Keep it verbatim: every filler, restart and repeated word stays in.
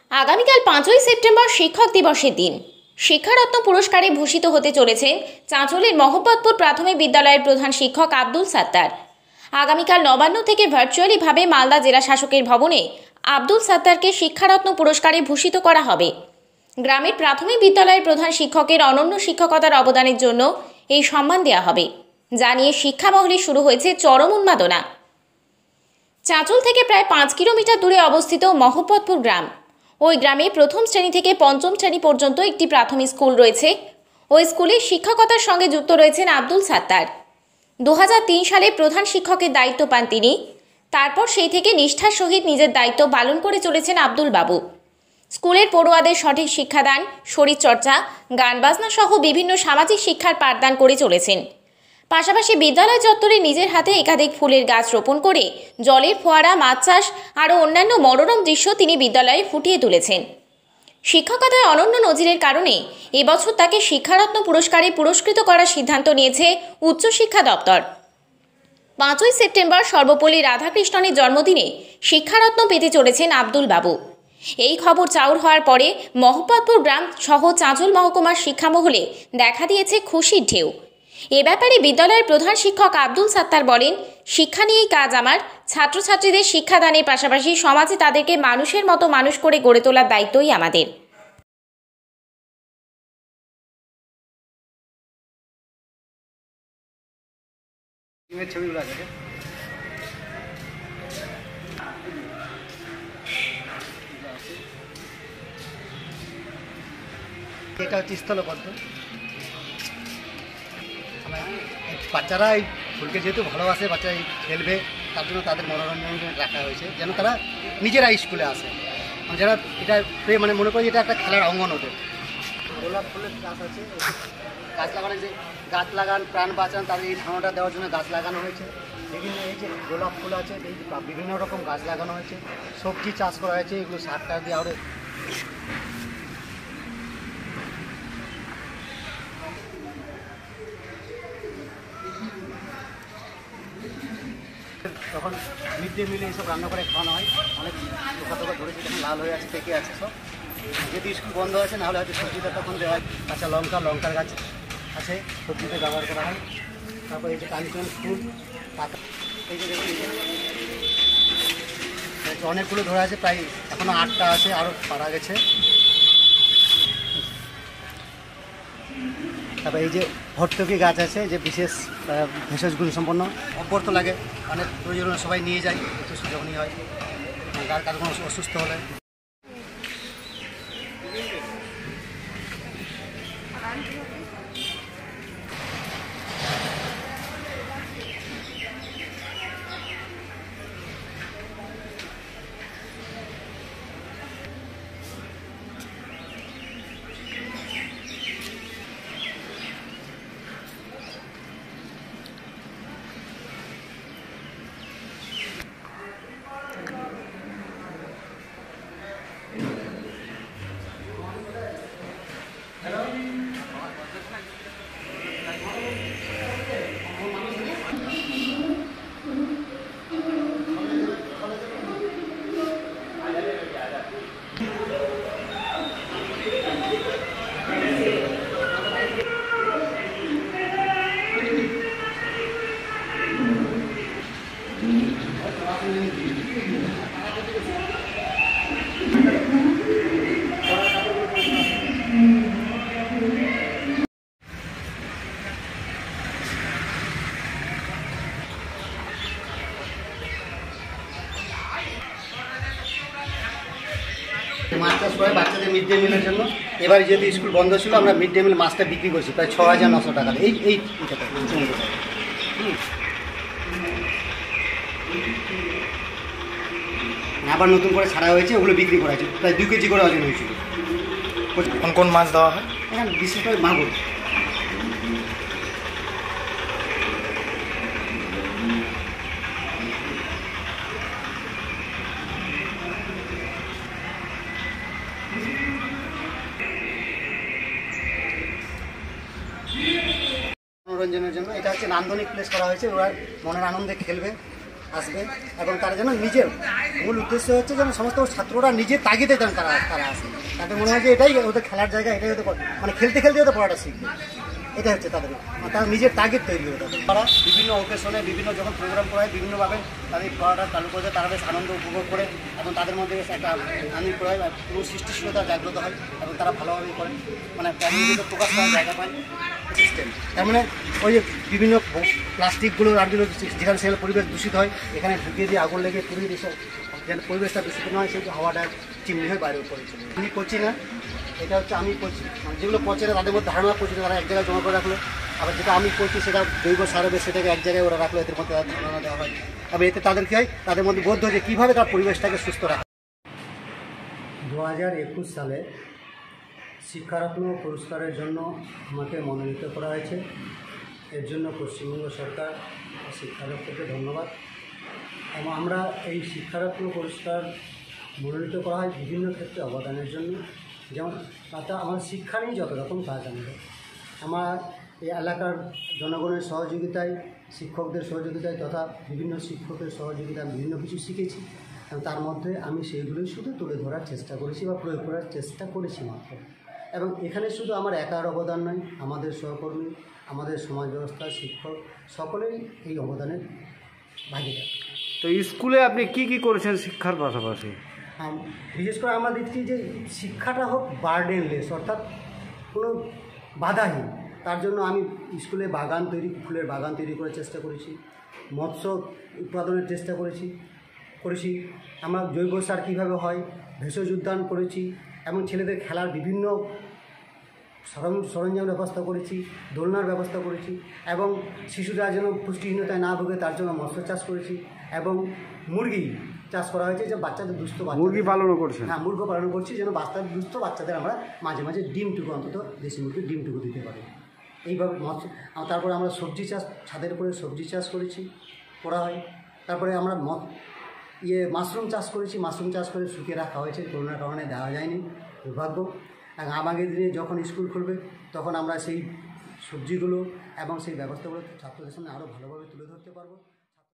আগামীকাল পাঁচই সেপ্টেম্বর শিক্ষক দিবসের দিন শিক্ষারত্ন পুরস্কারে ভূষিত হতে চলেছেন চাঁচলের মহব্বতপুর প্রাথমিক বিদ্যালয়ের প্রধান শিক্ষক আব্দুল সাত্তার। আগামীকাল নবান্ন থেকে ভার্চুয়ালিভাবে মালদা জেলা শাসকের ভবনে আব্দুল সাত্তারকে শিক্ষারত্ন পুরস্কারে ভূষিত করা হবে। গ্রামের প্রাথমিক বিদ্যালয়ের প্রধান শিক্ষকের অনন্য শিক্ষকতার অবদানের জন্য এই সম্মান দেওয়া হবে, যা নিয়ে শিক্ষা মহলে শুরু হয়েছে চরম উন্মাদনা। চাঁচল থেকে প্রায় পাঁচ কিলোমিটার দূরে অবস্থিত মহব্বতপুর গ্রাম। ওই গ্রামে প্রথম শ্রেণী থেকে পঞ্চম শ্রেণী পর্যন্ত একটি প্রাথমিক স্কুল রয়েছে। ওই স্কুলে শিক্ষকতার সঙ্গে যুক্ত রয়েছেন আব্দুল সাত্তার। দু হাজার তিন সালে প্রধান শিক্ষকের দায়িত্ব পান তিনি। তারপর সেই থেকে নিষ্ঠার সহিত নিজের দায়িত্ব পালন করে চলেছেন আব্দুল বাবু। স্কুলের পড়ুয়াদের সঠিক শিক্ষাদান, শরীরচর্চা, গান বাজনা সহ বিভিন্ন সামাজিক শিক্ষার পাঠদান করে চলেছেন। পাশাপাশি বিদ্যালয় চত্বরে নিজের হাতে একাধিক ফুলের গাছ রোপণ করে জলের ফোয়ারা, মাছ চাষ আরও অন্যান্য মনোরম দৃশ্য তিনি বিদ্যালয়ে ফুটিয়ে তুলেছেন। শিক্ষকতায় অনন্য নজিরের কারণে এবছর তাকে শিক্ষারত্ন পুরস্কারে পুরস্কৃত করার সিদ্ধান্ত নিয়েছে উচ্চশিক্ষা দপ্তর। পাঁচই সেপ্টেম্বর সর্বপল্লী রাধাকৃষ্ণনের জন্মদিনে শিক্ষারত্ন পেতে চলেছেন আব্দুল বাবু। এই খবর চাউর হওয়ার পরে মহব্বতপুর গ্রাম সহ চাঁচল মহকুমার শিক্ষামহলে দেখা দিয়েছে খুশির ঢেউ। এ ব্যাপারে বিদ্যালয়ের প্রধান শিক্ষক আব্দুল সাত্তার বলেন, শিক্ষা নিয়েই কাজ আমার। ছাত্রছাত্রীদের শিক্ষাদানের পাশাপাশি সমাজে তাদেরকে মানুষের মতো মানুষ করে গড়ে তোলার দায়িত্বই আমাদের। এটা হচ্ছে স্থলপদ্ম। বাচ্চারা এই ফুলকে যেহেতু ভালোবাসে, বাচ্চারা খেলবে, তার জন্য তাদের মনোরঞ্জন রাখা হয়েছে, যেন তারা নিজেরা স্কুলে আসে। যারা এটা মানে মনে করি এটা একটা খেলার অঙ্গন ওদের। গোলাপ ফুলের গাছ আছে, গাছ লাগানো যে গাছ লাগান প্রাণ বাঁচান, তাদের এই ধারণাটা দেওয়ার জন্য গাছ লাগানো হয়েছে। বিভিন্ন এই যে গোলাপ ফুল আছে, এই বিভিন্ন রকম গাছ লাগানো হয়েছে, সবজি চাষ করা হয়েছে, এগুলো সার টার দিয়ে আরও তখন মিড ডে মিলে এইসব রান্না করে খাওয়ানো হয়। অনেক পোকা টোকা ধরেছে, তখন লাল হয়ে আছে, পেকে আছে সব। যদি স্কুল বন্ধ আছে নাহলে হয়তো সবজিটা তখন দেওয়া হয়। কাঁচা লঙ্কা, লঙ্কার গাছ আছে, সবজিতে ব্যবহার করা হয়। তারপর এই যে কাঞ্চন ফুল পাতা, এই যে অনেকগুলো ধরা আছে, প্রায় এখনও আটটা আছে, আরও পারা গেছে। তারপর এই যে ভর্তুকি গাছ আছে, যে বিশেষ ভেষজ গুণ সম্পন্ন, অপর তো লাগে, অনেক প্রয়োজন সবাই নিয়ে যায়, একটু যখনই হয় গাছ কারো কোনো অসুস্থ হলে। মাছ চাষ করে বাচ্চাদের মিড ডে মিলের জন্য। এবার যেহেতু স্কুল বন্ধ ছিল, আমরা মিড ডে মিল মাছটা বিক্রি করছি প্রায় ছ হাজার নশো টাকা। এই এই আবার নতুন করে ছাড়া হয়েছে, ওগুলো বিক্রি করা হয়েছে, প্রায় দু কেজি করে ওজন হয়েছিল। কোন কোন মাছ দেওয়া হয়? এখানে বিশেষ করে মাগুর। মনোরঞ্জনের জন্য এটা হচ্ছে নান্দনিক প্লেস করা হয়েছে। ওরা মনের আনন্দে খেলবে, আসবে এবং তারা যেন নিজের মূল উদ্দেশ্য হচ্ছে যেন সমস্ত ছাত্ররা নিজের তাগিদে যেন তারা তারা আসে। তাদের মনে হয় যে এটাই ওদের খেলার জায়গা, এটাই ওদের মানে খেলতে খেলতে ওদের পড়াটা শিখবে, এটা হচ্ছে তাদের মানে তারা নিজের তাগিদ তৈরি হবে তাদের। তারা বিভিন্ন অকেশনে বিভিন্ন যখন প্রোগ্রাম করায় বিভিন্নভাবে তাদের পড়াটা চালু করে তারা বেশ আনন্দ উপভোগ করে এবং তাদের মধ্যে বেশ একটা আনন্দ করে পুরো সৃষ্টিশীলতা জাগ্রত হয় এবং তারা ভালোভাবেই করে মানে প্যারেন্টদের প্রকাশ করার জায়গা পায় সিস্টেম। তার মানে ওই যে বিভিন্ন প্লাস্টিকগুলো আরগুলো যেখানে সেখানে পরিবেশ দূষিত হয় এখানে ঢুকিয়ে দিয়ে আগুন লেগে পুড়িয়ে দিয়ে যেন পরিবেশটা দূষিত নয় সেই হাওয়াটা চিমনি হয়ে বাইরে পড়ে চলে। আমি করছি না, এটা হচ্ছে আমি করছি মানে যেগুলো পচে না তাদের মধ্যে ধারণা করছি তারা এক জায়গায় জমা করে রাখলো, আবার যেটা আমি করছি সেটা জৈব সার হবে সেটাকে এক জায়গায় ওরা রাখলো, এদের মধ্যে ধারণা দেওয়া হয়। তবে এতে তাদের কী হয় তাদের মধ্যে বোধ হয় যে কীভাবে তার পরিবেশটাকে সুস্থ রাখা। দু হাজার একুশ সালে শিক্ষারত্ন পুরস্কারের জন্য আমাকে মনোনীত করা হয়েছে। এর জন্য পশ্চিমবঙ্গ সরকার শিক্ষারত্নকে ধন্যবাদ। এবং আমরা এই শিক্ষারত্ন পুরস্কার মনোনীত করা হয় বিভিন্ন ক্ষেত্রে অবদানের জন্য, যেমন তাতে আমার শিক্ষা নিয়ে যত রকম কাজ আমাদের আমার এই এলাকার জনগণের সহযোগিতায়, শিক্ষকদের সহযোগিতায় তথা বিভিন্ন শিক্ষকের সহযোগিতায় বিভিন্ন কিছু শিখেছি এবং তার মধ্যে আমি সেইগুলোই শুধু তুলে ধরার চেষ্টা করেছি বা প্রয়োগ করার চেষ্টা করেছি মাত্র। এবং এখানে শুধু আমার একার অবদান নয়, আমাদের সহকর্মী, আমাদের সমাজ ব্যবস্থা, শিক্ষক সকলেই এই অবদানের ভাগিদার। তো স্কুলে আপনি কি কি করেছেন শিক্ষার পাশাপাশি? হ্যাঁ, বিশেষ করে আমরা দেখছি যে শিক্ষাটা হোক বার্ডেনলেস, অর্থাৎ কোনো বাধাহীন। তার জন্য আমি স্কুলে বাগান তৈরি ফুলের বাগান তৈরি করার চেষ্টা করেছি, মৎস্য উৎপাদনের চেষ্টা করেছি করেছি আমরা জৈব সার কীভাবে হয় ভেষজ উদ্যান করেছি এবং ছেলেদের খেলার বিভিন্ন সরঞ্জাম ব্যবস্থা করেছি, দোলনার ব্যবস্থা করেছি এবং শিশুরা যেন পুষ্টিহীনতায় না ভোগে তার জন্য মৎস্য চাষ করেছি এবং মুরগি চাষ করা হয়েছে যে বাচ্চাদের দুস্থ মুরগি পালনও করছে। হ্যাঁ, মুরগি পালন করছি যেন বাচ্চাদের দুস্থ বাচ্চাদের আমরা মাঝে মাঝে ডিমটুকু অন্তত দেশি মুরগির ডিমটুকু দিতে পারি। এইভাবে মৎস্য তারপরে আমরা সবজি চাষ ছাদের উপরে সবজি চাষ করেছি করা হয়। তারপরে আমরা মৎ ইয়ে মাশরুম চাষ করেছি, মাশরুম চাষ করে শুকিয়ে রাখা হয়েছে, করোনার কারণে দেওয়া যায়নি, দুর্ভাগ্য। এবং আগামী দিনে যখন স্কুল খুলবে তখন আমরা সেই সবজিগুলো এবং সেই ব্যবস্থাগুলো ছাত্রদের সামনে আরও ভালোভাবে তুলে ধরতে পারবো।